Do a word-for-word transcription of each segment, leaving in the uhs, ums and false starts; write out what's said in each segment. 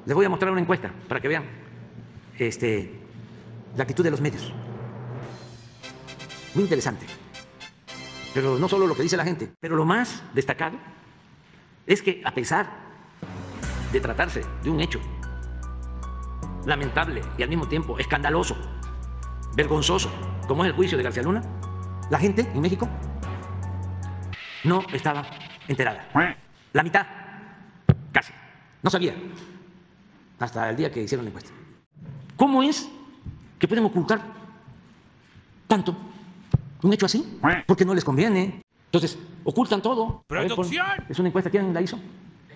Les voy a mostrar una encuesta para que vean este, la actitud de los medios. Muy interesante. Pero no solo lo que dice la gente, pero lo más destacado es que a pesar de tratarse de un hecho lamentable y al mismo tiempo escandaloso, vergonzoso, como es el juicio de García Luna, la gente en México no estaba enterada. La mitad, casi, no sabía, hasta el día que hicieron la encuesta. ¿Cómo es que pueden ocultar tanto un hecho así? Porque no les conviene. Entonces, ocultan todo. ¡Producción! Ver, ¿es una encuesta? ¿Quién la hizo?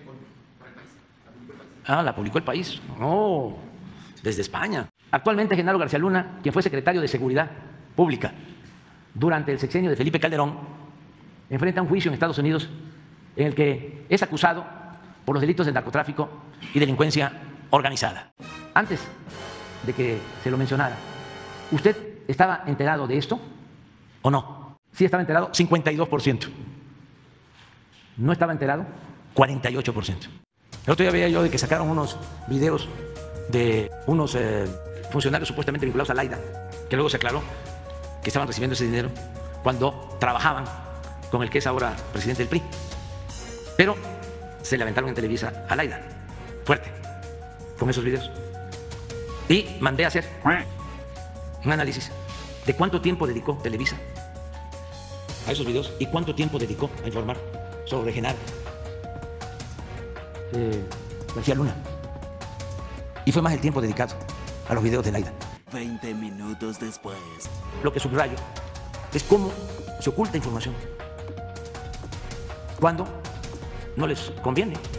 Ah, la publicó El País. Oh, desde España. Actualmente, Genaro García Luna, quien fue secretario de Seguridad Pública durante el sexenio de Felipe Calderón, enfrenta un juicio en Estados Unidos en el que es acusado por los delitos de narcotráfico y delincuencia organizada. Antes de que se lo mencionara, ¿usted estaba enterado de esto o no? Sí estaba enterado, cincuenta y dos por ciento. No estaba enterado, cuarenta y ocho por ciento. El otro día veía yo de que sacaron unos videos de unos eh, funcionarios supuestamente vinculados a Laida, que luego se aclaró que estaban recibiendo ese dinero cuando trabajaban con el que es ahora presidente del P R I. Pero se le aventaron en Televisa a Laida, fuerte, con esos videos. Y mandé a hacer un análisis de cuánto tiempo dedicó Televisa a esos videos y cuánto tiempo dedicó a informar sobre Genaro eh, García Luna. Y fue más el tiempo dedicado a los videos de Laida. veinte minutos después. Lo que subrayo es cómo se oculta información cuando no les conviene.